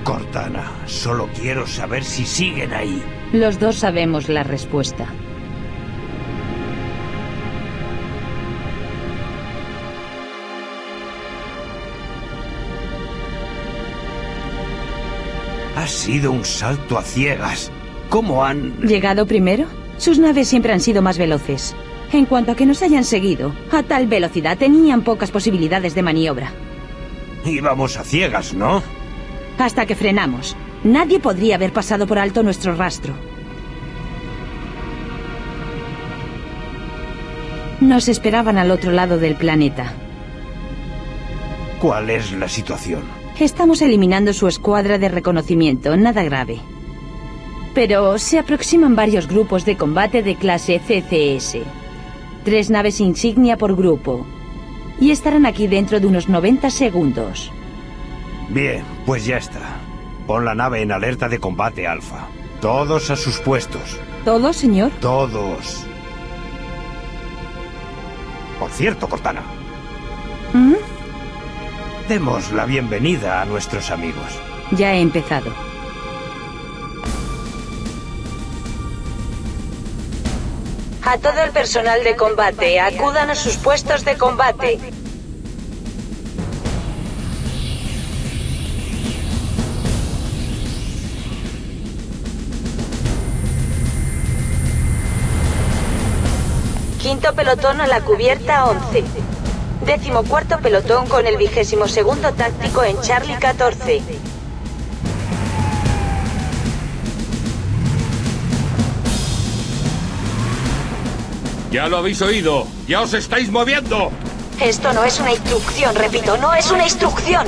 Cortana, solo quiero saber si siguen ahí. Los dos sabemos la respuesta. Ha sido un salto a ciegas. ¿Cómo han...? ¿Llegado primero? Sus naves siempre han sido más veloces. En cuanto a que nos hayan seguido, a tal velocidad tenían pocas posibilidades de maniobra. Íbamos a ciegas, ¿no? Hasta que frenamos. Nadie podría haber pasado por alto nuestro rastro. Nos esperaban al otro lado del planeta. ¿Cuál es la situación? Estamos eliminando su escuadra de reconocimiento, nada grave. Pero se aproximan varios grupos de combate de clase CCS. 3 naves insignia por grupo. Y estarán aquí dentro de unos 90 segundos. Bien, pues ya está. Pon la nave en alerta de combate, Alfa. Todos a sus puestos. ¿Todos, señor? Todos. Por cierto, Cortana. ¿Mm? Demos la bienvenida a nuestros amigos. Ya he empezado. A todo el personal de combate, acudan a sus puestos de combate. Quinto pelotón a la cubierta 11. 14º pelotón con el 22º táctico en Charlie 14. Ya lo habéis oído. ¡Ya os estáis moviendo! Esto no es una instrucción, repito, no es una instrucción.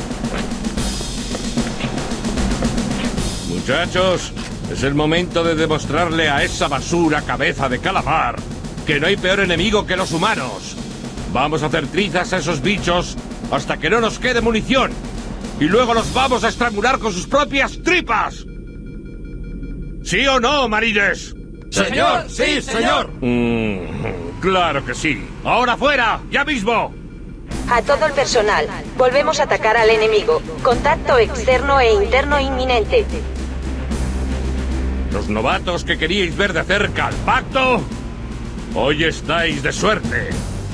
Muchachos, es el momento de demostrarle a esa basura cabeza de calamar que no hay peor enemigo que los humanos. Vamos a hacer trizas a esos bichos hasta que no nos quede munición. Y luego los vamos a estrangular con sus propias tripas. ¿Sí o no, marines? ¡Señor! ¡Sí, señor! Claro que sí. ¡Ahora fuera! ¡Ya mismo! A todo el personal, volvemos a atacar al enemigo. Contacto externo e interno inminente. Los novatos que queríais ver de cerca al pacto, hoy estáis de suerte.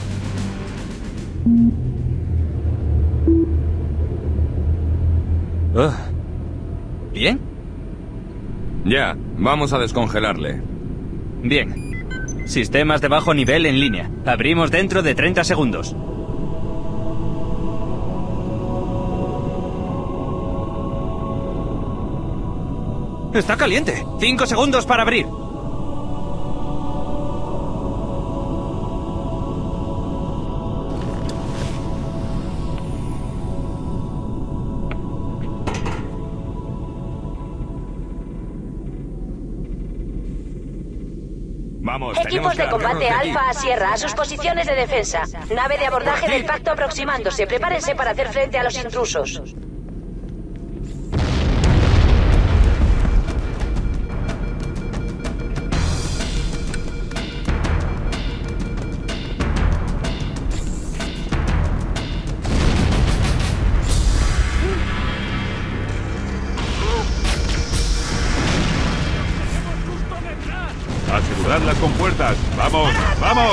¿Bien? Ya, vamos a descongelarle. Bien. Sistemas de bajo nivel en línea. Abrimos dentro de 30 segundos. ¡Está caliente! 5 segundos para abrir. Vamos, Equipos de combate Alfa a Sierra, a sus posiciones de defensa. Nave de abordaje del pacto aproximándose. Prepárense para hacer frente a los intrusos. Asegurad las compuertas. ¡Vamos! ¡Vamos!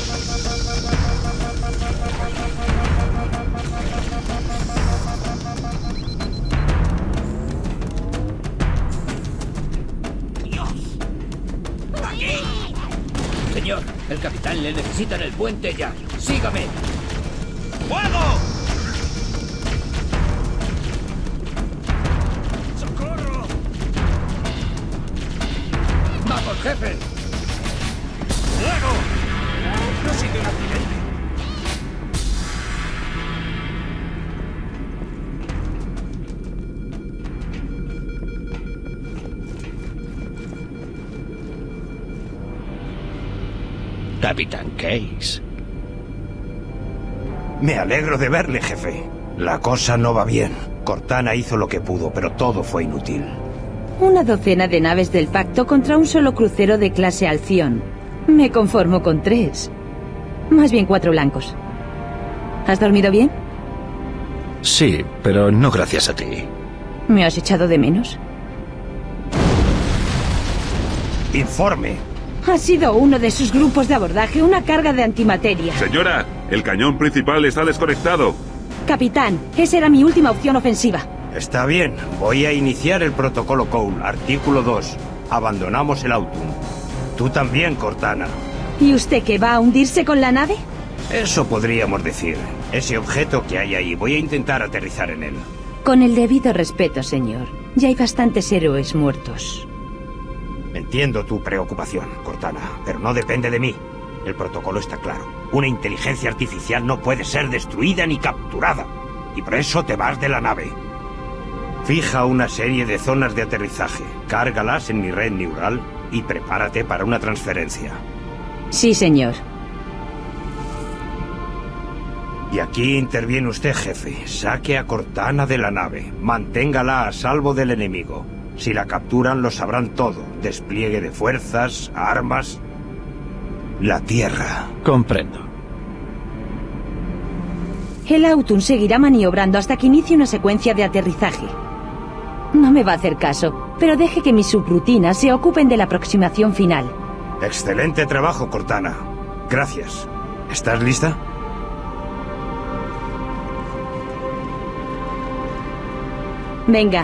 Señor, el capitán le necesita en el puente ya. ¡Sígame! ¡Fuego! ¡Socorro! ¡Vamos, jefe! ¡Fuego! ¡No sigue un accidente! Capitán Case. Me alegro de verle, jefe. La cosa no va bien. Cortana hizo lo que pudo, pero todo fue inútil. Una docena de naves del pacto contra un solo crucero de clase Alción. Me conformo con 3. Más bien 4 blancos. ¿Has dormido bien? Sí, pero no gracias a ti. ¿Me has echado de menos? Informe. Ha sido uno de sus grupos de abordaje, una carga de antimateria. Señora, el cañón principal está desconectado. Capitán, esa era mi última opción ofensiva. Está bien. Voy a iniciar el protocolo Cole. Artículo 2. Abandonamos el Autumn. Tú también, Cortana. ¿Y usted qué, va a hundirse con la nave? Eso podríamos decir. Ese objeto que hay ahí, voy a intentar aterrizar en él. Con el debido respeto, señor. Ya hay bastantes héroes muertos. Entiendo tu preocupación, Cortana, pero no depende de mí. El protocolo está claro. Una inteligencia artificial no puede ser destruida ni capturada. Y por eso te vas de la nave. Fija una serie de zonas de aterrizaje, cárgalas en mi red neural y prepárate para una transferencia. Sí, señor. Y aquí interviene usted, jefe. Saque a Cortana de la nave. Manténgala a salvo del enemigo. Si la capturan, lo sabrán todo. Despliegue de fuerzas, armas... La Tierra. Comprendo. El Autumn seguirá maniobrando hasta que inicie una secuencia de aterrizaje. No me va a hacer caso, pero deje que mis subrutinas se ocupen de la aproximación final. Excelente trabajo, Cortana. Gracias. ¿Estás lista? Venga.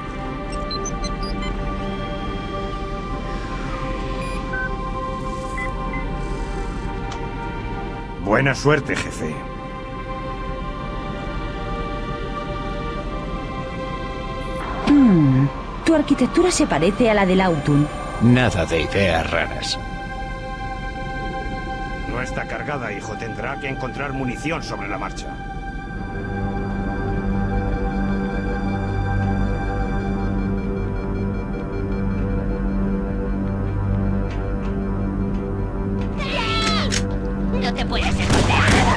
Buena suerte, jefe. Tu arquitectura se parece a la del Autumn. Nada de ideas raras. No está cargada, hijo. Tendrá que encontrar munición sobre la marcha. ¡No te puedes esconder!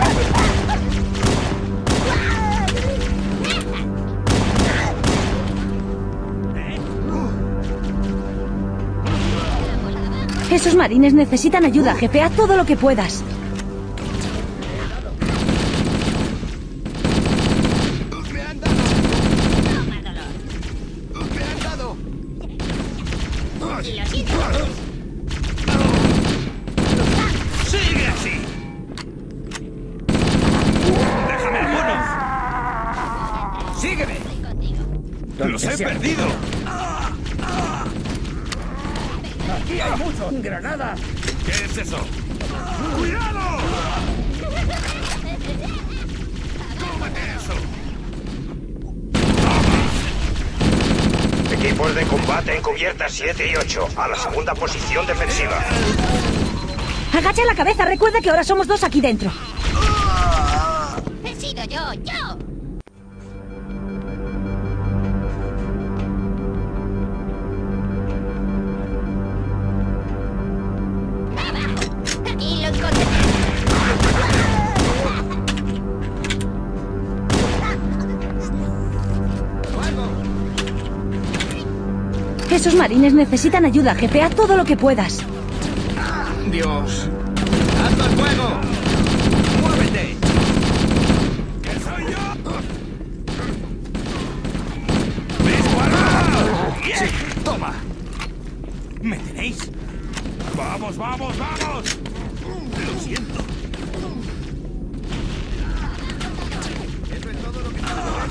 Esos marines necesitan ayuda, jefe. Haz todo lo que puedas. ¡Sigue así! ¡Déjame algunos! ¡Sígueme! ¡Los he perdido! ¡Aquí hay mucho! ¡Granada! ¿Qué es eso? ¡Cuidado! ¡Cómete eso! Equipos de combate en cubierta 7 y 8. A la segunda posición defensiva. Agacha la cabeza. Recuerda que ahora somos dos aquí dentro. ¡He sido yo! ¡Aquí lo encontré! Esos marines necesitan ayuda, jefe. Haz todo lo que puedas. ¡Dios! ¡Alto el fuego! ¡Muévete! ¡Que soy yo! ¡Disparad! ¡Sí! ¡Toma! ¿Me tenéis? ¡Vamos, vamos, vamos! Lo siento. Eso es todo lo que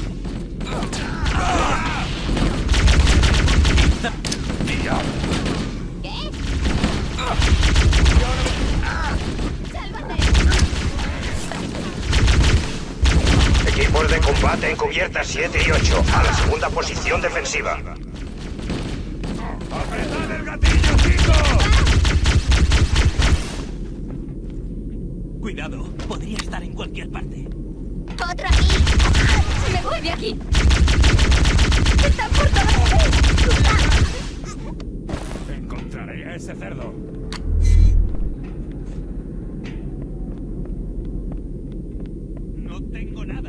Equipos de combate en cubierta 7 y 8. A la segunda posición defensiva. ¡Apretad el gatillo, chicos! Cuidado, podría estar en cualquier parte. ¡Otro aquí! ¡Me voy de aquí! ¡Están por todas! Encontraré a ese cerdo. No tengo nada.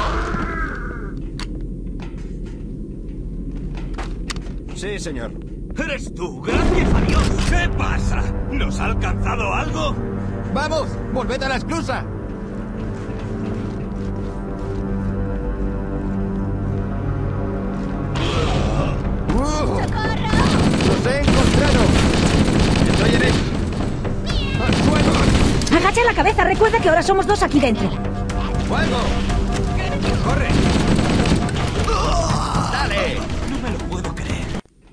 Sí, señor. ¡Eres tú! ¡Gracias a Dios! ¿Qué pasa? ¿Nos ha alcanzado algo? ¡Vamos! ¡Volved a la esclusa! ¡Los he encontrado! ¡Estoy en él! ¡Al suelo! Agacha la cabeza, recuerda que ahora somos 2 aquí dentro. ¡Fuego! ¡Corre! ¡Dale! No me lo puedo creer.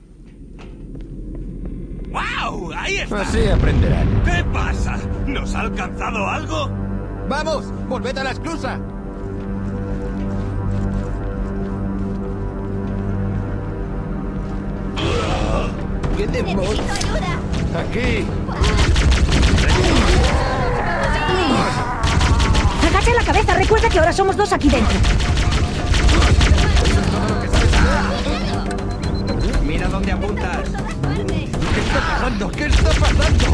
¡Wow! ¡Ahí está! Así aprenderán. ¿Qué pasa? ¿Nos ha alcanzado algo? ¡Vamos! ¡Volved a la esclusa! ¿Qué demonios? ¡Necesito ayuda! ¡Aquí! Agacha la cabeza, recuerda que ahora somos 2 aquí dentro. ¡Mira dónde apuntas! ¡Todas partes! ¿Qué está pasando? ¿Qué está pasando?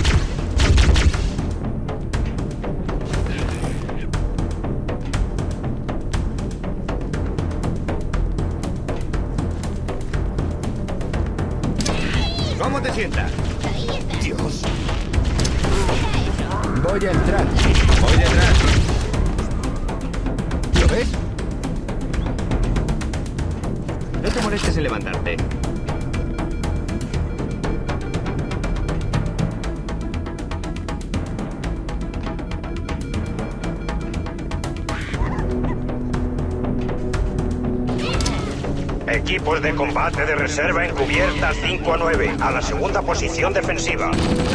¿Cómo te sientas? Ahí está. Dios. Deja eso. Voy a entrar. Voy detrás. ¿Lo ves? No te molestes en levantarte. Equipos de combate de reserva encubiertas 5 a 9, a la segunda posición defensiva.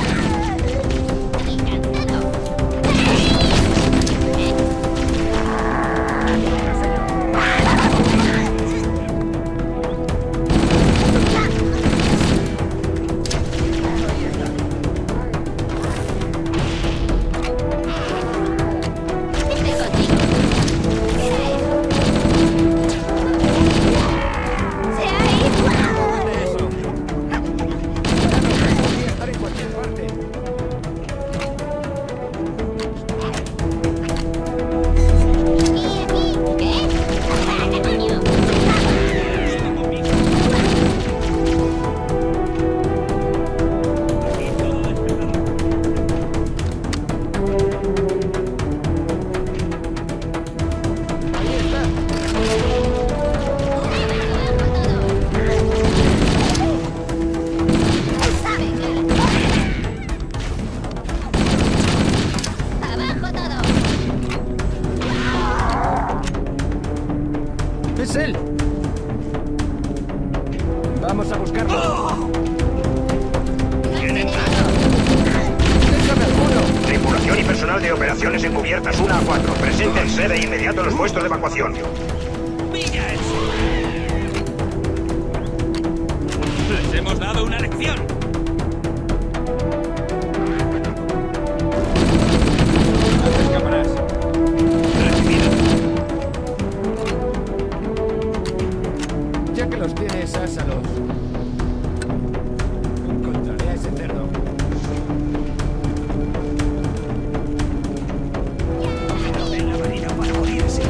¡Es él! Vamos a buscarlo. ¡Tienen ¡Déjame al muro! Tripulación y personal de operaciones encubiertas 1 a 4. Preséntense de inmediato en los puestos de evacuación. ¡Pilla eso! Les hemos dado una lección. No te escaparás. Recibido. Ya que los tienes, ásalos. Encontraré a ese cerdo. En la marina para morirse.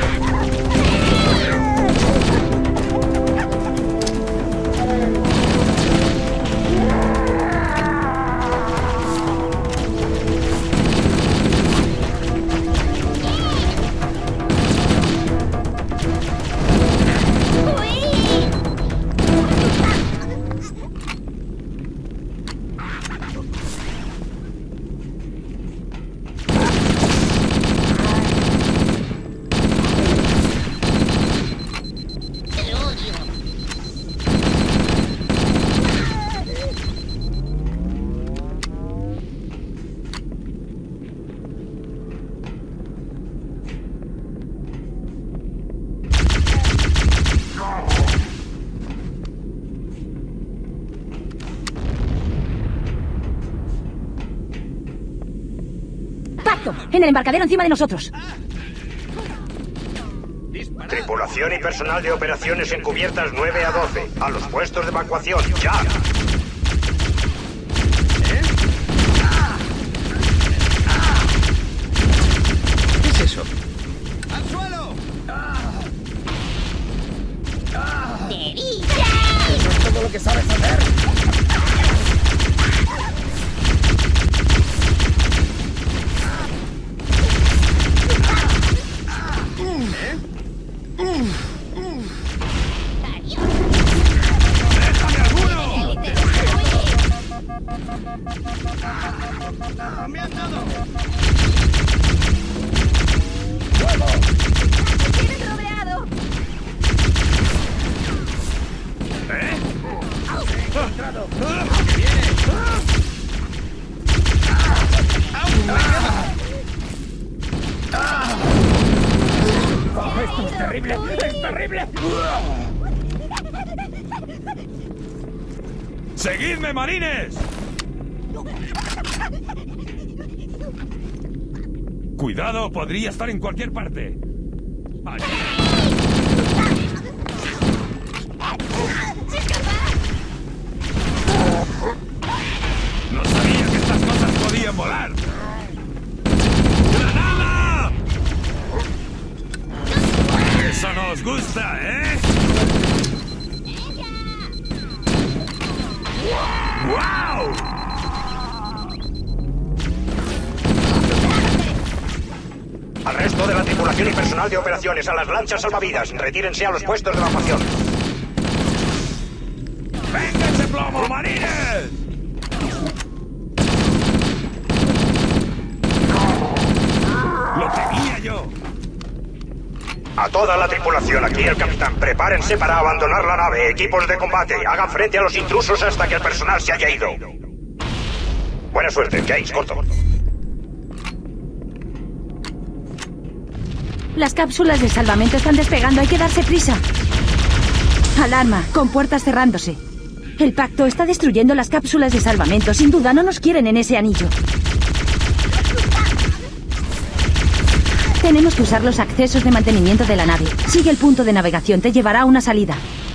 ¡Pacto! En el embarcadero encima de nosotros. Tripulación y personal de operaciones encubiertas 9 a 12. A los puestos de evacuación, ya. ¿Qué es eso? ¡Al suelo! ¡Derecha! ¿Eso es todo lo que sabes hacer? ¡Me han dado! ¡Tienes rodeado! ¡Encontrado! ¡Que viene! ¡Esto es terrible! ¡Es terrible! ¡Seguidme, marines! Cuidado, podría estar en cualquier parte. Allí. No sabía que estas cosas podían volar. ¡Granada! Eso no os gusta, ¿eh? ¡Wow! Al resto de la tripulación y personal de operaciones, a las lanchas salvavidas. Retírense a los puestos de evacuación. ¡Venga ese plomo, marines! ¡Lo tenía yo! A toda la tripulación, aquí el capitán. Prepárense para abandonar la nave. Equipos de combate, hagan frente a los intrusos hasta que el personal se haya ido. Buena suerte, Case, corto. Las cápsulas de salvamento están despegando, hay que darse prisa. Alarma, con puertas cerrándose. El pacto está destruyendo las cápsulas de salvamento. Sin duda no nos quieren en ese anillo. Tenemos que usar los accesos de mantenimiento de la nave. Sigue el punto de navegación, te llevará a una salida.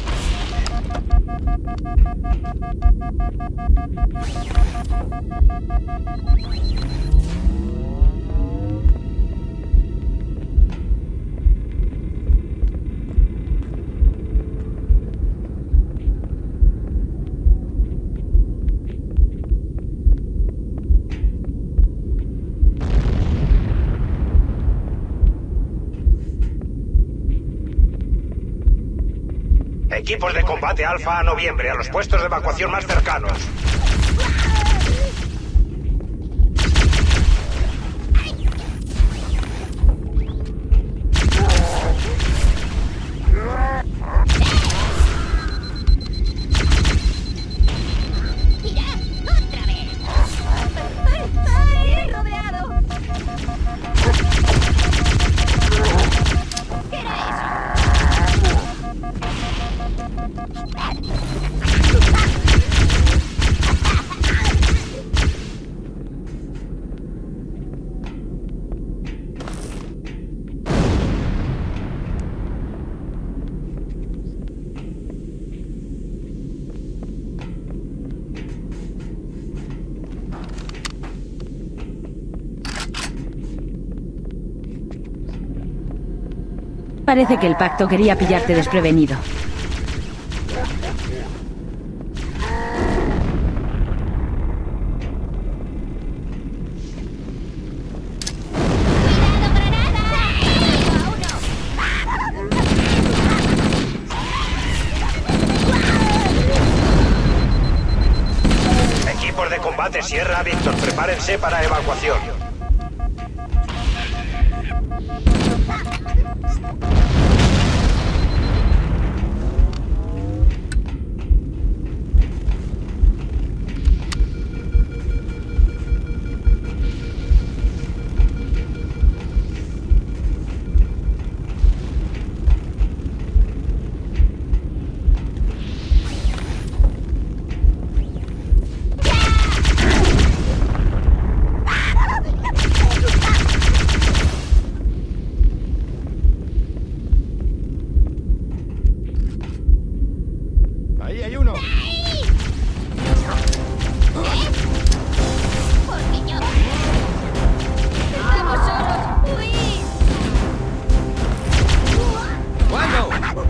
Equipos de combate Alfa a Noviembre, a los puestos de evacuación más cercanos. Parece que el pacto quería pillarte desprevenido. Equipos de combate Sierra Víctor, prepárense para evacuación. Ahí hay uno. ¡Estamos solos! ¡Huid! ¿Cuándo?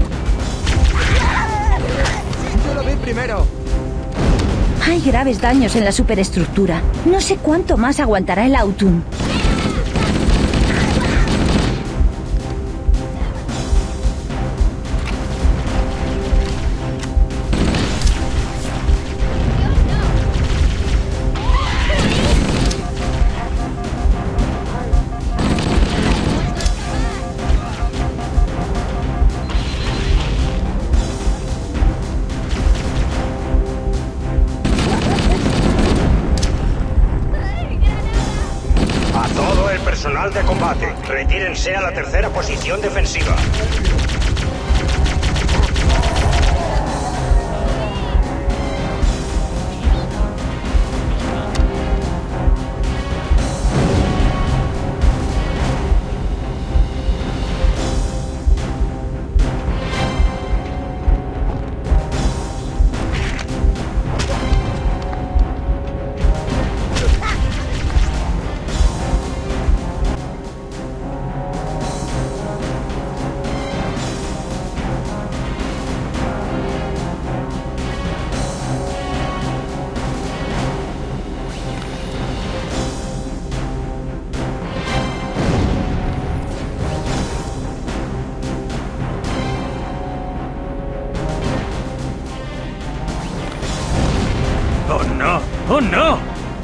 Yo lo vi primero. Hay graves daños en la superestructura. No sé cuánto más aguantará el Autumn. personal de combate. Retírense a la tercera posición defensiva. ¡Oh, no! ¡Oh, no!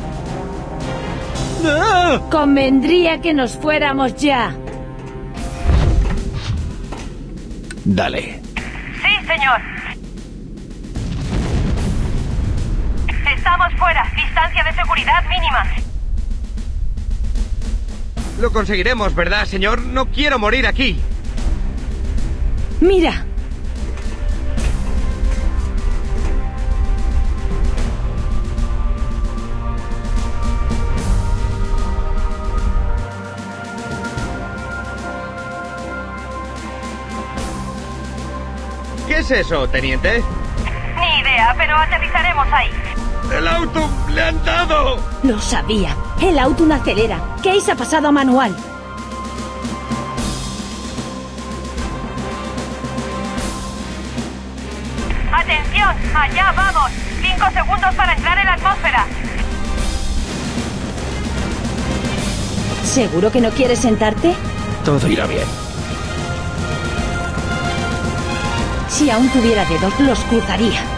¡Ah! Convendría que nos fuéramos ya. Dale. Sí, señor. Estamos fuera. Distancia de seguridad mínima. Lo conseguiremos, ¿verdad, señor? No quiero morir aquí. Mira. ¿Qué es eso, teniente? Ni idea, pero aterrizaremos ahí. ¡El auto! ¡Le han dado! Lo sabía. El auto no acelera. Case ha pasado a manual. ¡Atención! ¡Allá vamos! 5 segundos para entrar en la atmósfera. ¿Seguro que no quieres sentarte? Todo irá bien. Si aún tuviera dedos, los cruzaría.